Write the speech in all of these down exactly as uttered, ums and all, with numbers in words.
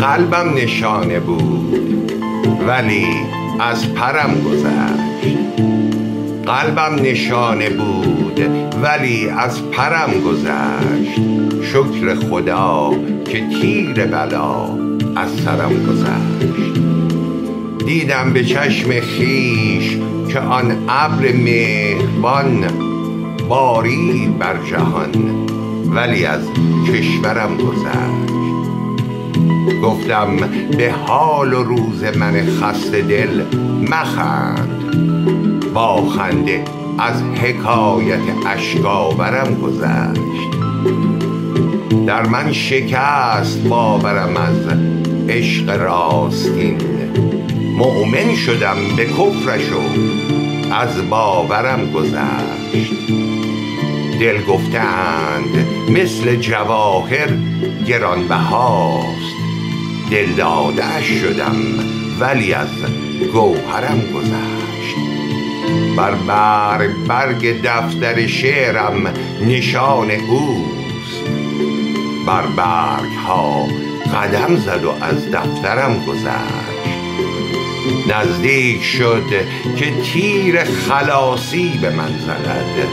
قلبم نشانه بود ولی از پرم گذشت. قلبم نشانه بود ولی از پرم گذشت. شکر خدا که تیر بلا از سرم گذشت. دیدم به چشم خیش که آن ابر مهربان بارید بر جهان ولی از کشورم گذشت. گفتم به حال و روز من خسته دل مخند، با خنده از حکایت اشکاورم گذشت. در من شکست باورم از عشق راستین، مؤمن شدم به کفرش و از باورم گذشت. دل گفتند مثل جواهر گرانبهاست، دل داده‌اش شدم ولی از گوهرم گذشت. بر بر برگ دفتر شعرم نشان اوست، بر برگ ها قدم زد و از دفترم گذشت. نزدیک شد که تیر خلاصی به من زند،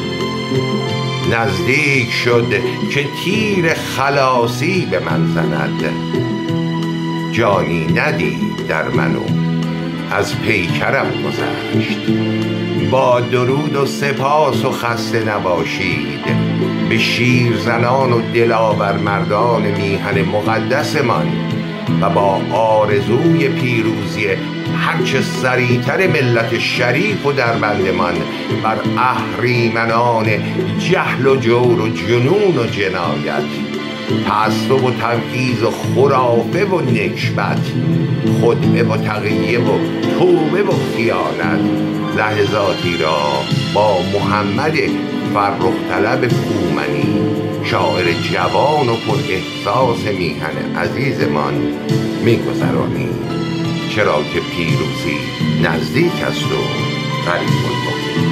نزدیک شد که تیر خلاصی به من زند. جانی ندید در منو از پیکرم گذشت. با درود و سپاس و خسته نباشید به شیرزنان و دلاور مردان میهن مقدسمان و با آرزوی پیروزی هرچه سریعتر ملت شریف و دربندمان بر اهریمنان جهل و جور و جنون و جنایت، تعصب و تبعیض و خرافه و نکبت، خدعه و تقیه و توبه و خیانت، لحظاتی را با محمد فرخ طلب کومنی شاعر جوان و پر احساس میهن عزیزمان میگذرانیم، چرا که پیروزی نزدیک است و قریب الوقوع.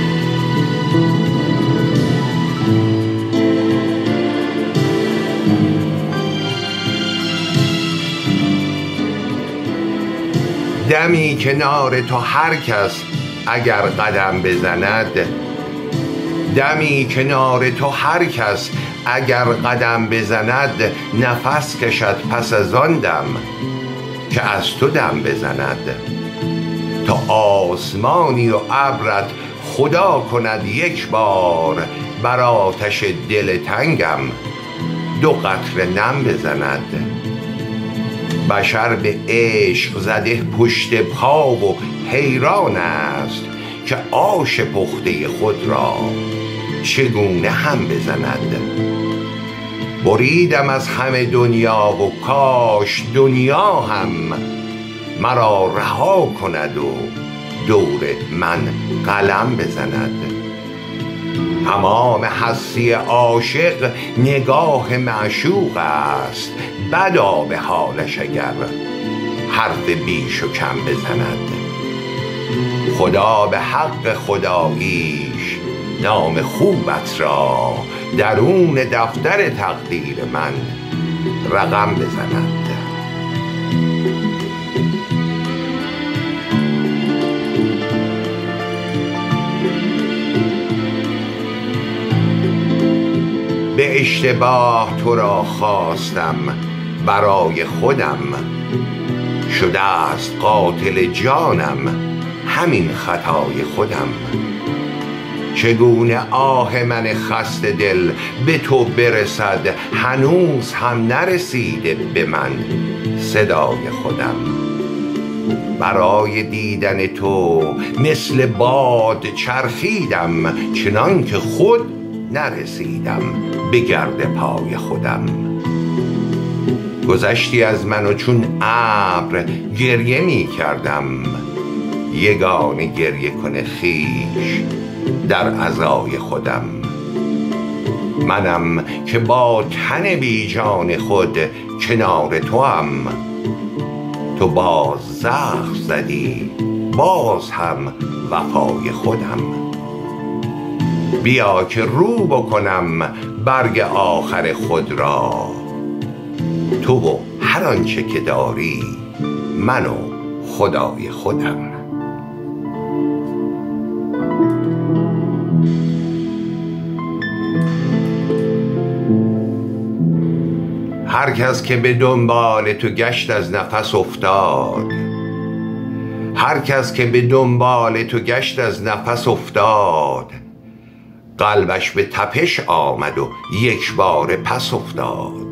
دمی کنار تو هر کس اگر قدم بزند، دمی کنار تو هر کس اگر قدم بزند، نفس کشد پس از آن دم که از تو دم بزند. تا آسمانی و ابرت خدا کند یک بار، بر آتش دل تنگم دو قطره نم بزند. بشر به عشق زده پشت پا و حیران است که آش پخته خود را چگونه هم بزند. بریدم از همه دنیا و کاش دنیا هم مرا رها کند و دور من قلم بزند. تمام هستی عاشق نگاه معشوق است، بدا به حالش اگر حرف بیش و کم بزند. خدا به حق خداییش نام خوبت را درون دفتر تقدیر من رقم بزند. به اشتباه تو را خواستم برای خودم، شده است قاتل جانم همین خطای خودم. چگونه آه من خسته دل به تو برسد، هنوز هم نرسیده به من صدای خودم. برای دیدن تو مثل باد چرخیدم، چنان که خود نرسیدم به گرد پای خودم. گذشتی از من و چون ابر گریه می کردم، یگانه گریه کن خویش در عزای خودم. منم که با تن بی جان خود کنار تو هم، تو باز زخم زدی باز هم وفای خودم. بیا که رو بکنم برگ آخر خود را، تو و همه هر آنچه که داری من و خدای خودم. هر کس که به دنبال تو گشت از نفس افتاد، هر کس که به دنبال تو گشت از نفس افتاد، قلبش به تپش آمد و یک بار پس افتاد.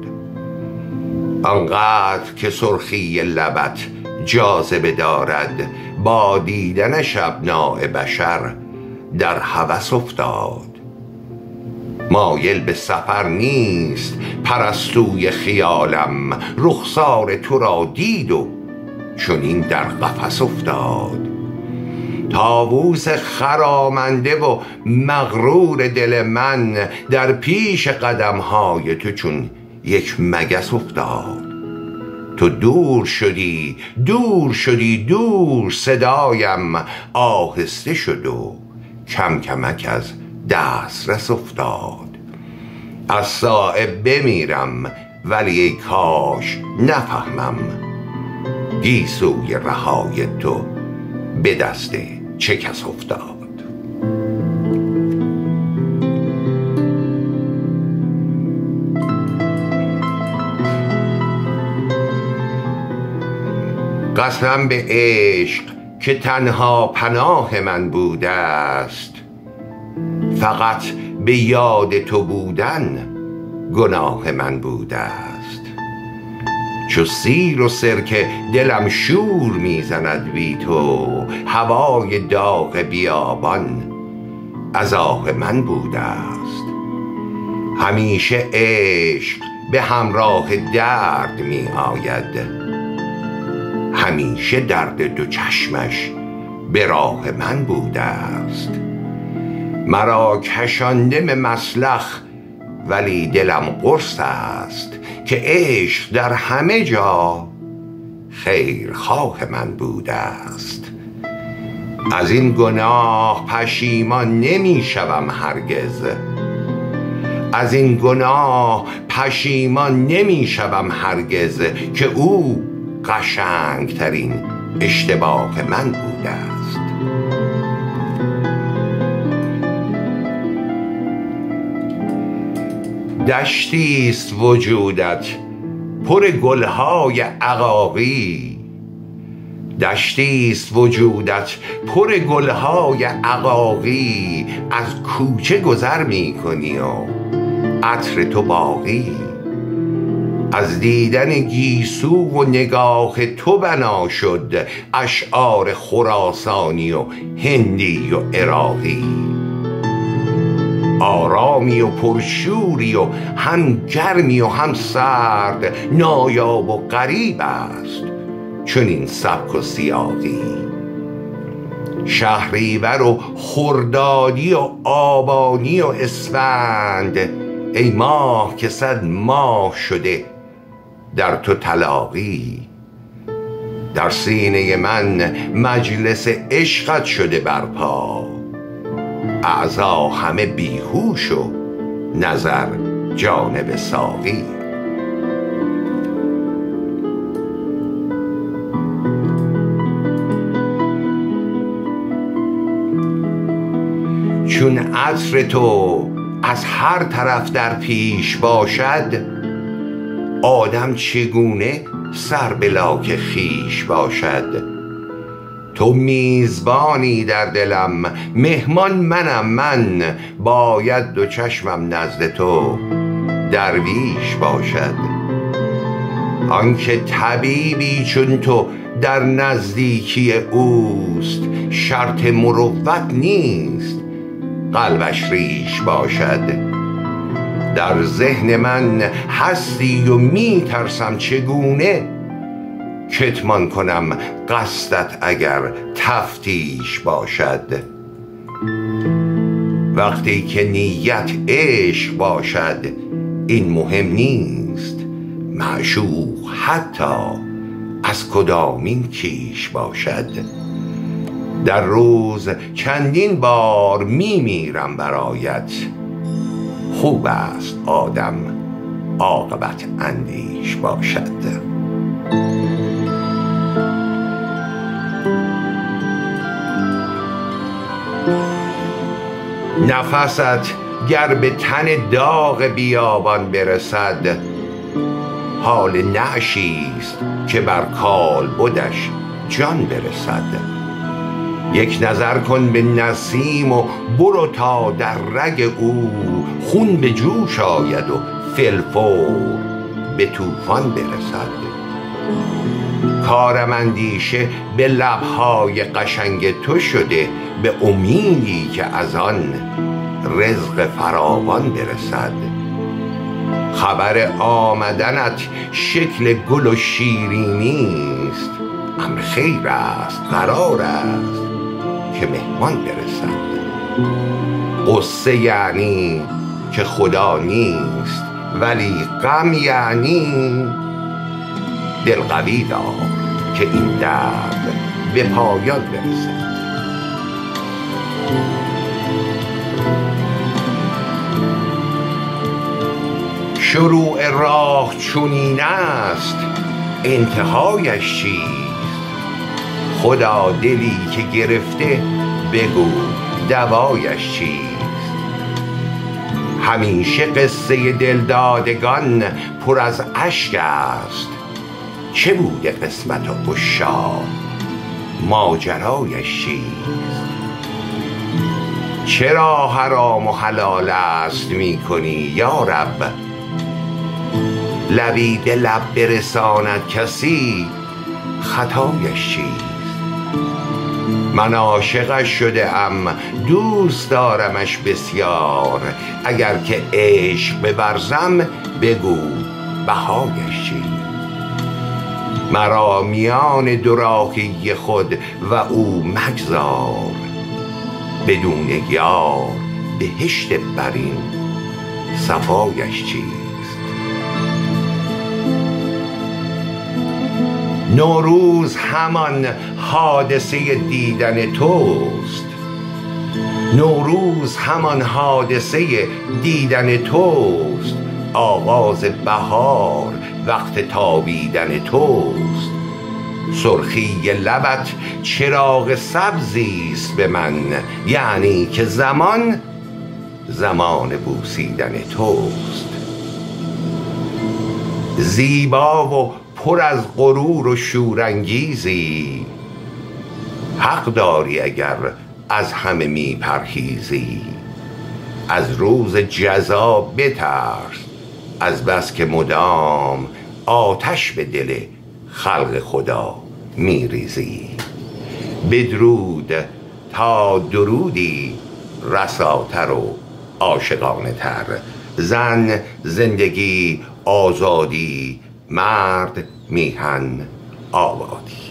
آنقدر که سرخی لبت جاذبه دارد، با دیدنش ابناء بشر در هوس افتاد. مایل به سفر نیست پرستوی خیالم، رخسار تو را دید و چنین در قفس افتاد. طاووس خرامنده و مغرور دل من، در پیش قدمهای تو چون یک مگس افتاد. تو دور شدی دور شدی دور، صدایم آهسته شد و کم کمک از دسترس افتاد. از صایب بمیرم ولی ای کاش نفهمم، گیسوی رهای تو به دست چه کس افتاد. قسم به عشق که تنها پناه من بوده است، فقط به یاد تو بودن گناه من بوده است. چو سیر و سرکه دلم شور میزند بی تو، هوای داغ بیابان از آه من بوده است. همیشه عشق به همراه درد می آید، همیشه درد دو چشمش به راه من بوده است. مرا کشانده به مسلخ ولی دلم قرص است، که عشق در همه جا خیرخواه من بوده است. از این گناه پشیمان نمی شوم هرگز، از این گناه پشیمان نمی شوم هرگز، که او قشنگترین اشتباه من بوده است. دشتیست وجودت پر گلهای عقاقی، دشتیست وجودت پر گلهای عقاقی، از کوچه گذر می کنی و عطر تو باقی. از دیدن گیسو و نگاه تو بنا شد اشعار خراسانی و هندی و عراقی. آرامی و پرشوری و هم گرمی و هم سرد، نایاب و غریب است چنین سبک و سیاقی. شهریور و خردادی و آبانی و اسفند، ای ماه که صد ماه شده در تو تلاقی. در سینه من مجلس عشقت شده برپا، اعضا همه بیهوش و نظر جانب ساقی. چون عطر تو از هر طرف در پیش باشد، آدم چگونه سر به لاک خویش باشد. تو میزبانی در دلم، مهمان منم من، باید دو چشمم نزد تو درویش باشد. آنکه طبیبی چون تو در نزدیکی اوست، شرط مروت نیست قلبش ریش باشد. در ذهن من هستی و می ترسم چگونه کتمان کنم قصدت اگر تفتیش باشد. وقتی که نیت عشق باشد این مهم نیست، معشوق حتی از کدامین کیش باشد. در روز چندین بار می میرم برایت، خوب است آدم عاقبت اندیش باشد. نفست گر به تن داغ بیابان برسد، حال نعشیست که بر کالبدش جان برسد. یک نظر کن به نسیم و برو تا در رگ او خون به جوش آید و فی الفور به طوفان برسد. کارم اندیشه به لبهای قشنگ تو شده، به امیدی که از آن رزق فراوان برسد. خبر آمدنت شکل گل و شیرینیست، امر خیر است قرار است که مهمان برسد. قصه یعنی که خدا نیست، ولی غم یعنی دل قوی دار که این درد به پایان برسد. شروع راه چنین است، انتهایش چیست؟ خدا دلی که گرفته بگو دوایش چیست؟ همیشه قصه دلدادگان پر از اشک است، چه بوده قسمت و عشاق ماجرایش چیست؟ چرا حرام و حلال است می کنی یا رب؟ لبی به لب برساند کسی، خطایش چیست؟ من عاشقش شده ام، دوست دارمش بسیار، اگر که عشق بورزم بگو بهایش چیست؟ مرا میان دو راهی خود و او مگذار، بدون یار بهشت برین صفایش چیست؟ نوروز همان حادثه دیدن توست، نوروز همان حادثه دیدن توست، آغاز بهار وقت تابیدن توست. سرخی لبت چراغ سبزیست به من، یعنی که زمان زمان بوسیدن توست. زیبا و پر از غرور و شورانگیزی، حق داری اگر از همه می پرهیزی. از روز جزا بترس، از بس که مدام آتش به دل خلق خدا می ریزی. بدرود تا درودی رساتر و عاشقانه تر. زن، زندگی، آزادی، مرد، میهن، آبادی.